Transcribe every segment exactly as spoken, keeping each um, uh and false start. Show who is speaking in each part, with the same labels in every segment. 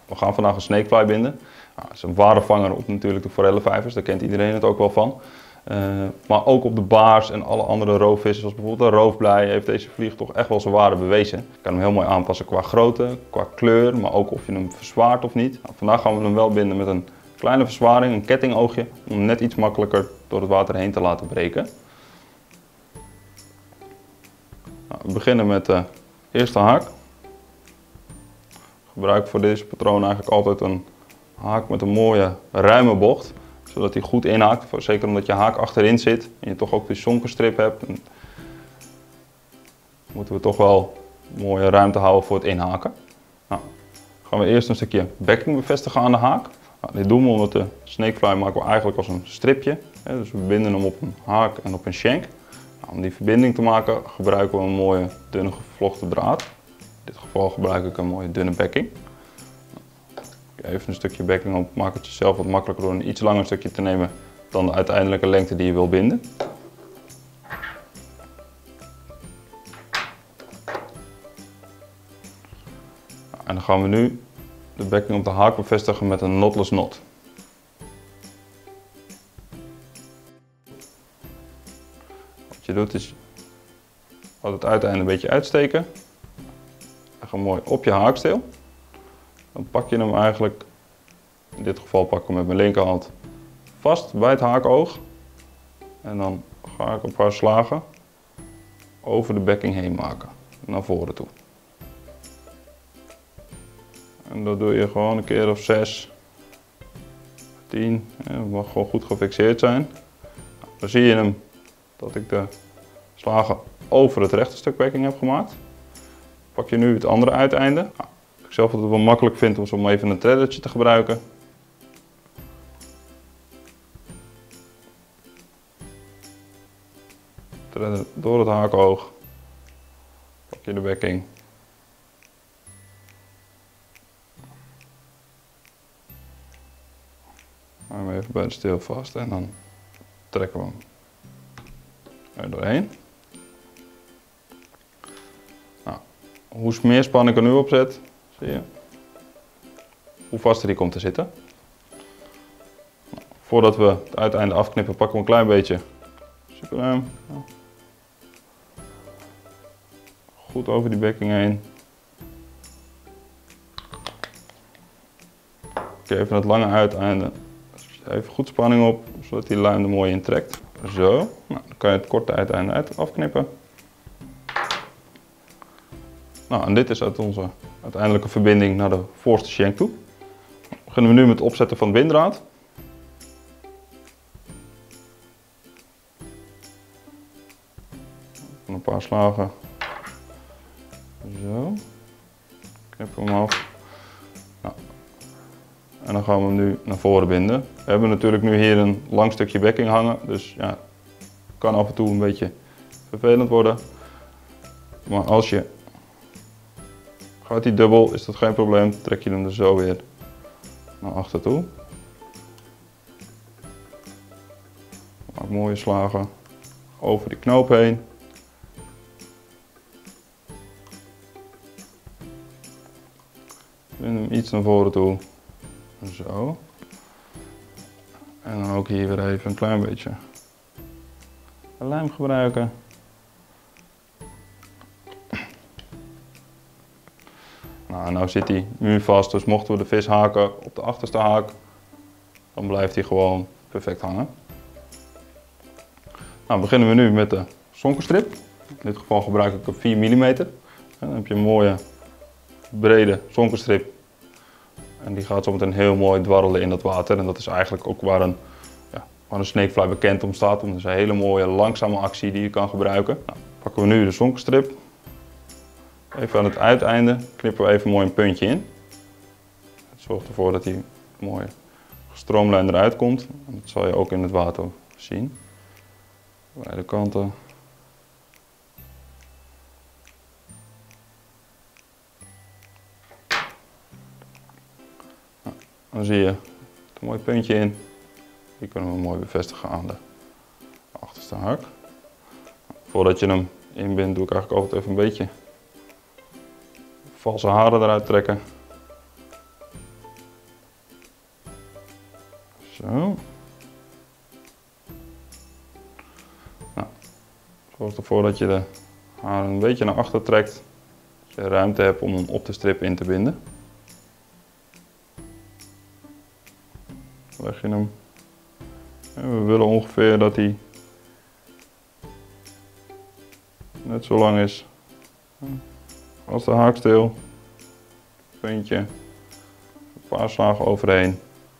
Speaker 1: We gaan vandaag een snakefly binden. Nou, dat is een ware vanger op natuurlijk de forellenvijvers, daar kent iedereen het ook wel van. Uh, maar ook op de baars en alle andere roofvissen, zoals bijvoorbeeld de roofblij, heeft deze vlieg toch echt wel zijn waarde bewezen. Je kan hem heel mooi aanpassen qua grootte, qua kleur, maar ook of je hem verzwaart of niet. Nou, vandaag gaan we hem wel binden met een kleine verzwaring, een kettingoogje, om hem net iets makkelijker door het water heen te laten breken. Nou, we beginnen met de eerste haak. Ik gebruik voor deze patroon eigenlijk altijd een haak met een mooie ruime bocht, zodat hij goed inhaakt. Zeker omdat je haak achterin zit en je toch ook de zonkenstrip hebt. En moeten we toch wel mooie ruimte houden voor het inhaken. Nou, gaan we eerst een stukje backing bevestigen aan de haak. Nou, dit doen we omdat de snakefly maken we eigenlijk als een stripje. Hè, dus we binden hem op een haak en op een shank. Nou, om die verbinding te maken gebruiken we een mooie dunne gevlochten draad. In dit geval gebruik ik een mooie dunne backing. Even een stukje backing op, maak het jezelf wat makkelijker door een iets langer stukje te nemen dan de uiteindelijke lengte die je wil binden. En dan gaan we nu de backing op de haak bevestigen met een knotless knot. Wat je doet is het uiteinde een beetje uitsteken. Leg hem mooi op je haaksteel. Dan pak je hem eigenlijk, in dit geval pak ik hem met mijn linkerhand, vast bij het haakoog. En dan ga ik een paar slagen over de backing heen maken, naar voren toe. En dat doe je gewoon een keer of zes, tien, het mag gewoon goed gefixeerd zijn. Dan zie je hem dat ik de slagen over het rechte stuk backing heb gemaakt. Pak je nu het andere uiteinde. Ik zelf het wel makkelijk vind om even een threadertje te gebruiken. Threader door het haakoog. Pak je de backing. Hou hem even bij de steel vast en dan trekken we hem er doorheen. Nou, hoe meer spanning ik er nu op zet, zie je, hoe vaster die komt te zitten. Nou, voordat we het uiteinde afknippen, pakken we een klein beetje superlijm. Goed over die backing heen. Even het lange uiteinde. Even goed spanning op, zodat die lijm er mooi in trekt. Zo, nou, dan kan je het korte uiteinde uit afknippen. Nou, en dit is uit onze uiteindelijke verbinding naar de voorste shank toe. Dan beginnen we nu met het opzetten van de bindraad. Een paar slagen. Zo. Knippen we hem af. Nou. En dan gaan we hem nu naar voren binden. We hebben natuurlijk nu hier een lang stukje backing hangen, dus ja, het kan af en toe een beetje vervelend worden. Maar als je gaat die dubbel, is dat geen probleem. Trek je hem er zo weer naar achter toe. Maak mooie slagen over die knoop heen. Bind hem iets naar voren toe. Zo. En dan ook hier weer even een klein beetje lijm gebruiken. Nou, nou zit hij nu vast, dus mochten we de vis haken op de achterste haak, dan blijft hij gewoon perfect hangen. Nou, beginnen we nu met de zonkenstrip. In dit geval gebruik ik een vier millimeter. Dan heb je een mooie brede zonkenstrip. En die gaat zo meteen heel mooi dwarrelen in dat water. En dat is eigenlijk ook waar een, ja, waar een snakefly bekend om staat. Want het is een hele mooie langzame actie die je kan gebruiken. Nou, pakken we nu de zonkenstrip. Even aan het uiteinde knippen we even mooi een puntje in. Het zorgt ervoor dat hij mooi gestroomlijnd eruit komt. En dat zal je ook in het water zien. Beide kanten. Nou, dan zie je een mooi puntje in. Die kunnen we mooi bevestigen aan de achterste haak. Voordat je hem inbindt doe ik eigenlijk altijd even een beetje valse haren eruit trekken. Zo. Nou, zorg ervoor dat je de haren een beetje naar achter trekt. Dat je ruimte hebt om hem op de strip in te binden. Leg je hem. En we willen ongeveer dat hij net zo lang is als de haaksteel. Puntje. Een paar slagen overheen.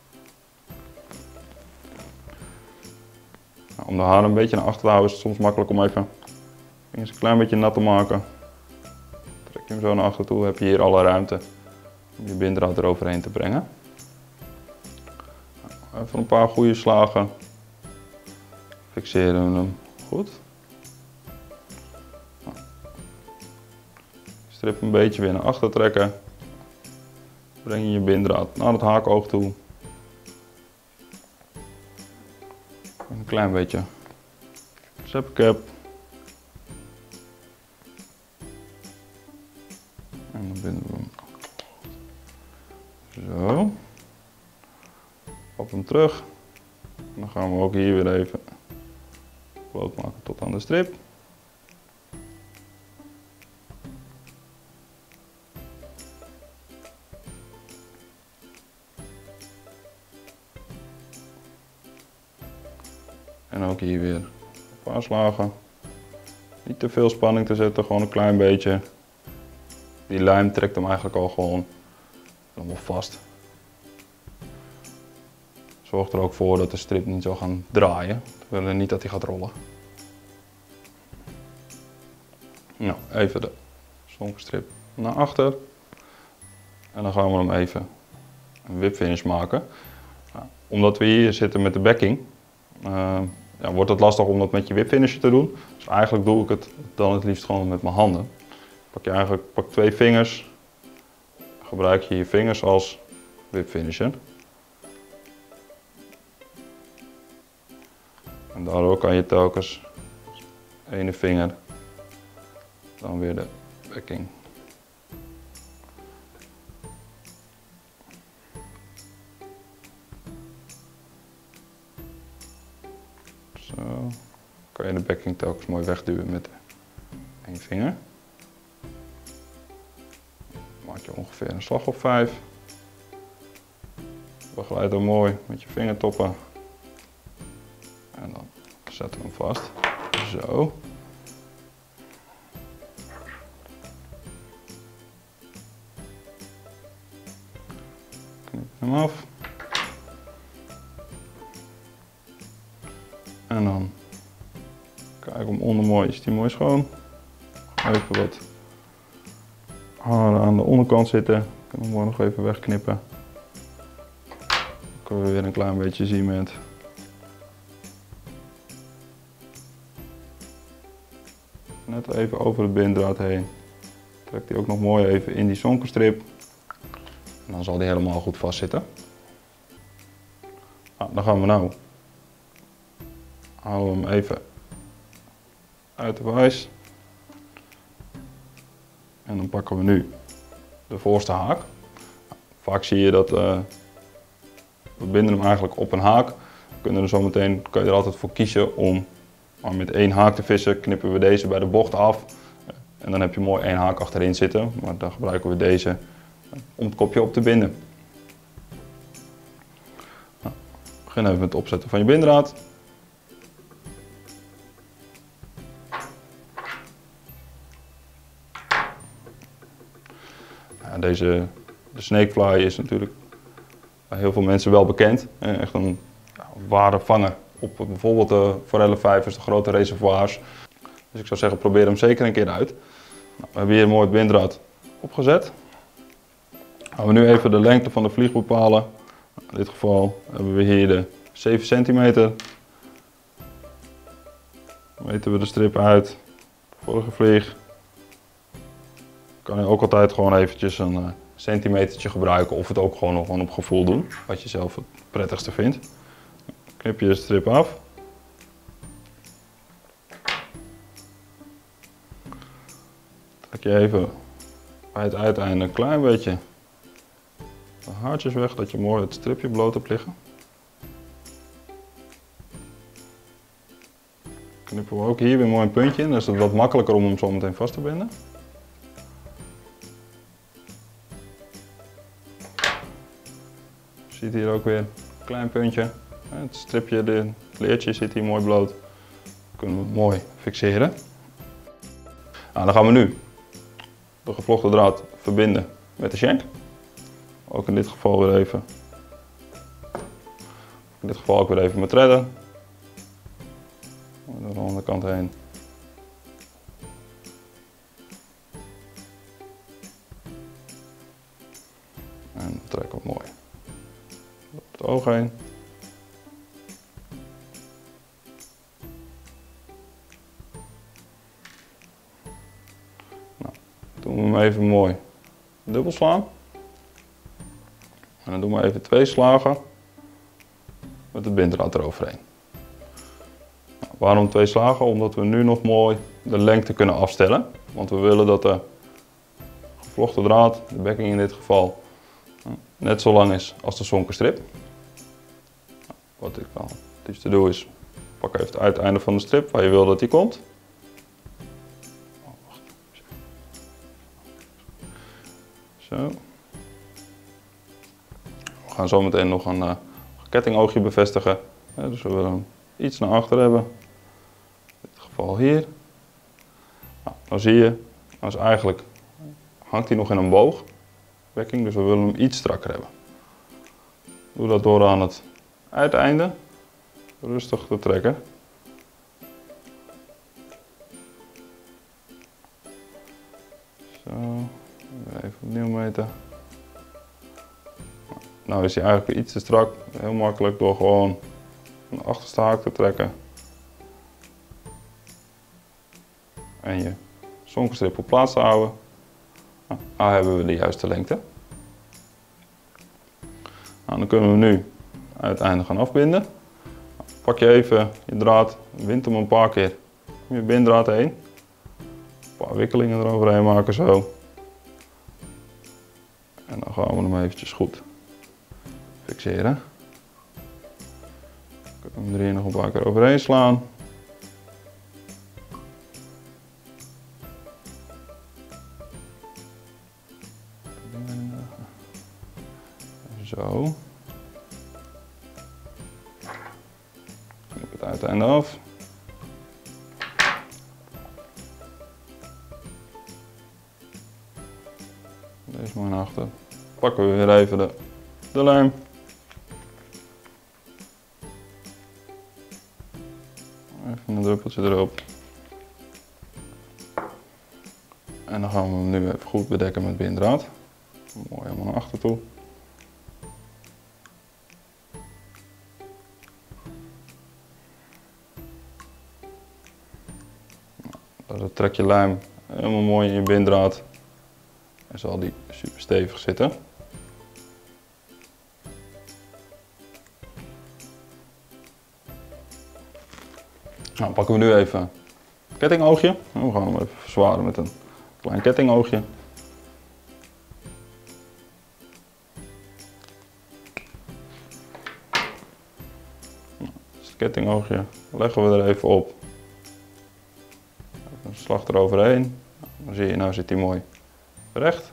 Speaker 1: Nou, om de haren een beetje naar achter te houden is het soms makkelijk om even vingers een klein beetje nat te maken. Trek je hem zo naar achter toe, heb je hier alle ruimte om je bindraad eroverheen te brengen. Nou, even een paar goede slagen. Fixeren we hem goed. Nou, strip een beetje weer naar achter trekken. Breng je je bindraad naar het haakoog toe. Een klein beetje zipcap. En dan binden we hem. Zo. Op hem terug. En dan gaan we ook hier weer even bloot maken tot aan de strip. En ook hier weer een paar slagen. Niet te veel spanning te zetten, gewoon een klein beetje. Die lijm trekt hem eigenlijk al gewoon helemaal vast. Zorg er ook voor dat de strip niet zal gaan draaien. We willen niet dat hij gaat rollen. Nou, even de sonkenstrip naar achter. En dan gaan we hem even een whip finish maken. Nou, omdat we hier zitten met de backing, uh, ja, wordt het lastig om dat met je whip finisher te doen. Dus eigenlijk doe ik het dan het liefst gewoon met mijn handen. Pak je eigenlijk pak twee vingers. Gebruik je je vingers als whip finisher. En daardoor kan je telkens ene vinger, dan weer de backing. Zo, kan je de backing telkens mooi wegduwen met één vinger. Maak je ongeveer een slag of vijf. Begeleid hem mooi met je vingertoppen. En dan zetten we hem vast. Zo. Knip hem af. En dan kijk hem onder mooi, is die mooi schoon. Even wat haren aan de onderkant zitten. Ik kan hem mooi nog even wegknippen. Dan kunnen we weer een klein beetje zien met. Net even over de bindraad heen. Trekt hij ook nog mooi even in die sonkenstrip. En dan zal die helemaal goed vastzitten. Nou, dan gaan we nou. Houden we hem even uit de wijs. En dan pakken we nu de voorste haak. Vaak zie je dat uh, we binden hem eigenlijk op een haak. We kunnen er zo meteen, kan je er altijd voor kiezen om maar met één haak te vissen. Knippen we deze bij de bocht af. En dan heb je mooi één haak achterin zitten. Maar dan gebruiken we deze om het kopje op te binden. Nou, begin even met het opzetten van je bindraad. Ja, deze de snakefly is natuurlijk bij heel veel mensen wel bekend. Echt een ja, ware vanger op bijvoorbeeld de forellenvijvers, de grote reservoirs. Dus ik zou zeggen, probeer hem zeker een keer uit. Nou, we hebben hier mooi het bindraad opgezet. Gaan we nu even de lengte van de vlieg bepalen. Nou, in dit geval hebben we hier de zeven centimeter. Dan meten we de strip uit. De vorige vlieg. Kan je ook altijd gewoon eventjes een uh, centimetertje gebruiken of het ook gewoon, gewoon op gevoel doen. Wat je zelf het prettigste vindt. Knip je de strip af. Trek je even bij het uiteinde een klein beetje de haartjes weg, dat je mooi het stripje bloot hebt liggen. knippen we ook hier weer mooi een puntje in, dan is het wat makkelijker om hem zo meteen vast te binden. Je ziet hier ook weer een klein puntje. Het stripje, het leertje zit hier mooi bloot. Dan kunnen we het mooi fixeren. Nou, dan gaan we nu de gevlochten draad verbinden met de shank. Ook in dit geval weer even. In dit geval ook weer even met threaden. Door de andere kant heen. En trekken we mooi door het oog heen. Nou, doen we hem even mooi dubbel slaan. En dan doen we even twee slagen met de binddraad eroverheen. Nou, waarom twee slagen? Omdat we nu nog mooi de lengte kunnen afstellen. Want we willen dat de gevlochten draad, de bekking in dit geval, net zo lang is als de zonkenstrip. Wat ik dan het liefst doe is, pak even het uiteinde van de strip waar je wil dat die komt. Zo. We gaan zo meteen nog een uh, kettingoogje bevestigen. Ja, dus we willen hem iets naar achter hebben. In dit geval hier. Nou, dan zie je, dan is eigenlijk, hangt hij nog in een boog. Bekking, dus we willen hem iets strakker hebben. Doe dat door aan het uiteinde rustig te trekken. Zo, even opnieuw meten. Nou is hij eigenlijk iets te strak, heel makkelijk door gewoon een achterste haak te trekken. En je zonkenstrip op plaats te houden. Nou, dan hebben we de juiste lengte. Nou, dan kunnen we nu uiteindelijk gaan afbinden. Nou, pak je even je draad, wind hem een paar keer om je binddraad heen. Een paar wikkelingen eroverheen maken zo. En dan gaan we hem eventjes goed fixeren. Dan kunnen we hem er hier nog een paar keer overheen slaan. Zo. Knip het uiteinde af. Deze maar naar achter. Pakken we weer even de, de lijm. Even een druppeltje erop. En dan gaan we hem nu even goed bedekken met binddraad. Mooi helemaal naar achter toe. Dan trek je lijm helemaal mooi in je binddraad en zal die super stevig zitten. Nou, pakken we nu even een kettingoogje. We gaan hem even verzwaren met een klein kettingoogje. Nou, dus het kettingoogje leggen we er even op. Een slag eroverheen. Dan zie je, nou zit hij mooi recht.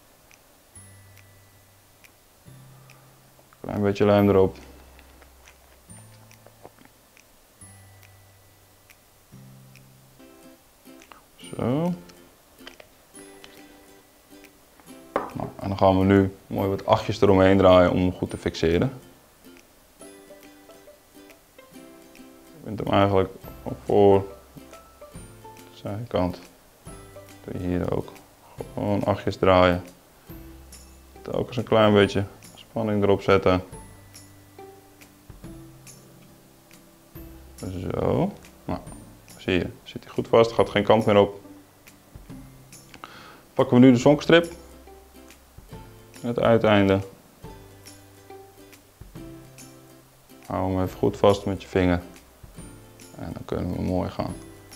Speaker 1: Klein beetje lijm erop. Zo. Nou, en dan gaan we nu mooi wat achtjes eromheen draaien om hem goed te fixeren. Je bent hem eigenlijk van voor de zijkant. Doe je hier ook gewoon achtjes draaien. Telkens een klein beetje spanning erop zetten. Zo. Nou, zie je, zit hij goed vast, gaat geen kant meer op. Pakken we nu de zonkenstrip. Het uiteinde. Hou hem even goed vast met je vinger. En dan kunnen we mooi gaan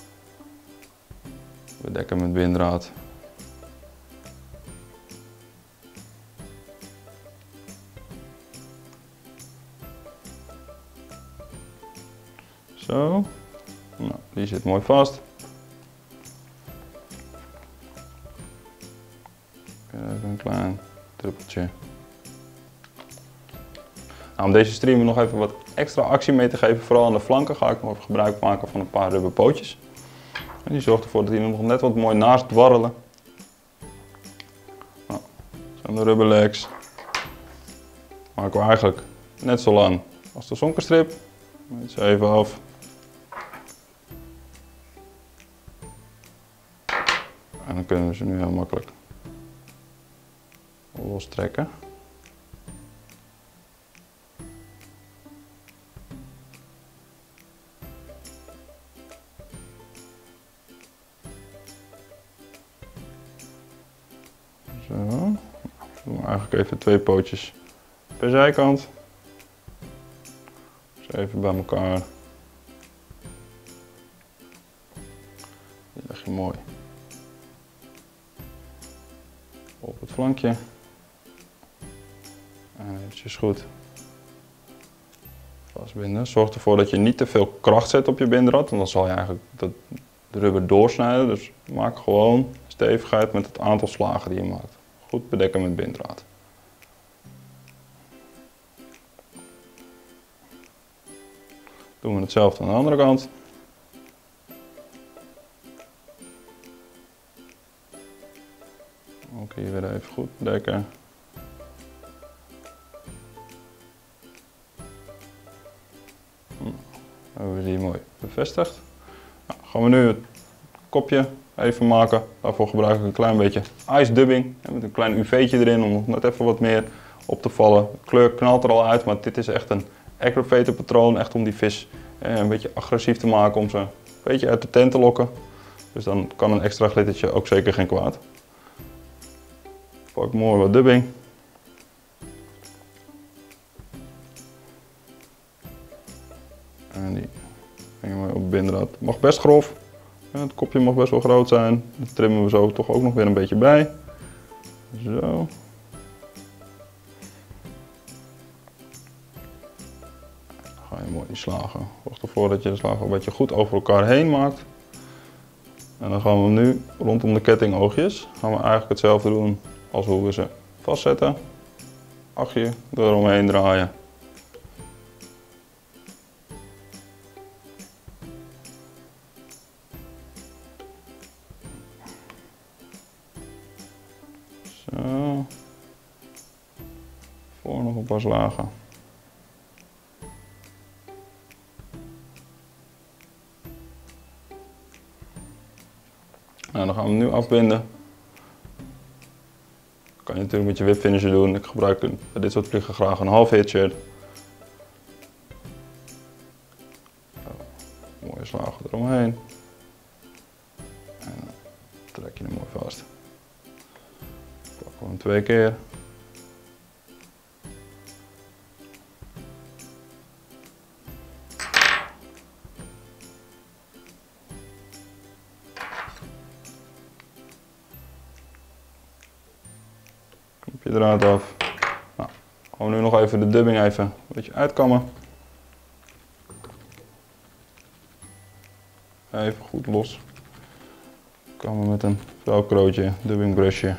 Speaker 1: bedekken met binddraad. Zo. Nou, Die zit mooi vast. Even een klein druppeltje. Nou, om deze streamer nog even wat extra actie mee te geven, vooral aan de flanken, ga ik nog even gebruik maken van een paar rubberpootjes. En die zorgt ervoor dat die nog net wat mooi naast dwarrelen. Nou, zo'n rubberlegs maken we eigenlijk net zo lang als de zonkenstrip. Met ze even af. En dan kunnen we ze nu heel makkelijk lostrekken. Zo. Dan doen we eigenlijk even twee pootjes per zijkant. Dus even bij elkaar. Die leg je mooi op het flankje. En eventjes goed vastbinden. Zorg ervoor dat je niet te veel kracht zet op je bindrad, want dan zal je eigenlijk de rubber doorsnijden. Dus maak gewoon stevigheid met het aantal slagen die je maakt. Goed bedekken met bindraad. Doen we hetzelfde aan de andere kant. Ook hier weer even goed bedekken. Dan hebben we die mooi bevestigd. Nou, gaan we nu het kopje even maken. Daarvoor gebruik ik een klein beetje ice dubbing. Met een klein U V'tje erin om nog net even wat meer op te vallen. De kleur knalt er al uit, maar dit is echt een aggravator patroon. Echt om die vis een beetje agressief te maken, om ze een beetje uit de tent te lokken. Dus dan kan een extra glittertje ook zeker geen kwaad. Pak mooi wat dubbing. En die brengen we op bindraad. Het mag best grof. Het kopje mag best wel groot zijn. Dat trimmen we zo toch ook nog weer een beetje bij. Zo. Dan ga je mooi die slagen. Zorg ervoor dat je de slagen een beetje goed over elkaar heen maakt. En dan gaan we nu rondom de kettingoogjes gaan we eigenlijk hetzelfde doen als hoe we ze vastzetten. Achtje eromheen draaien. Zo. Voor nog een paar slagen. Nou, dan gaan we hem nu afbinden. Kan je natuurlijk met je whip finisher doen. Ik gebruik bij dit soort vliegen graag een half hitcher. Mooie slagen eromheen. En dan trek je hem mooi vast. Pakken we hem twee keer. Knip je draad af. Nou, gaan we nu nog even de dubbing even een beetje uitkammen. Even goed los. Kammen met een velcrootje, dubbing brushje.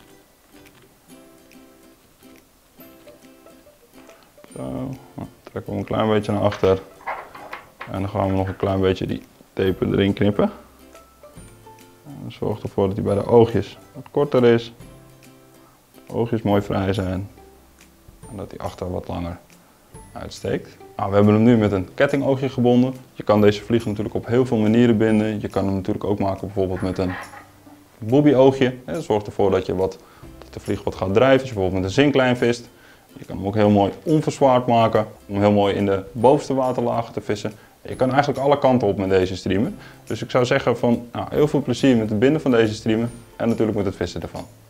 Speaker 1: Zo, nou, trekken we een klein beetje naar achter. En dan gaan we nog een klein beetje die tape erin knippen. En zorg ervoor dat hij bij de oogjes wat korter is. De oogjes mooi vrij zijn. En dat hij achter wat langer uitsteekt. Nou, we hebben hem nu met een kettingoogje gebonden. Je kan deze vlieg natuurlijk op heel veel manieren binden. Je kan hem natuurlijk ook maken bijvoorbeeld met een bobby-oogje. Dat zorgt ervoor dat, je wat, dat de vlieg wat gaat drijven. Als je bijvoorbeeld met een zinklijn vist. Je kan hem ook heel mooi onverzwaard maken. Om heel mooi in de bovenste waterlagen te vissen. Je kan eigenlijk alle kanten op met deze streamer. Dus ik zou zeggen van nou, heel veel plezier met het binden van deze streamer. En natuurlijk met het vissen ervan.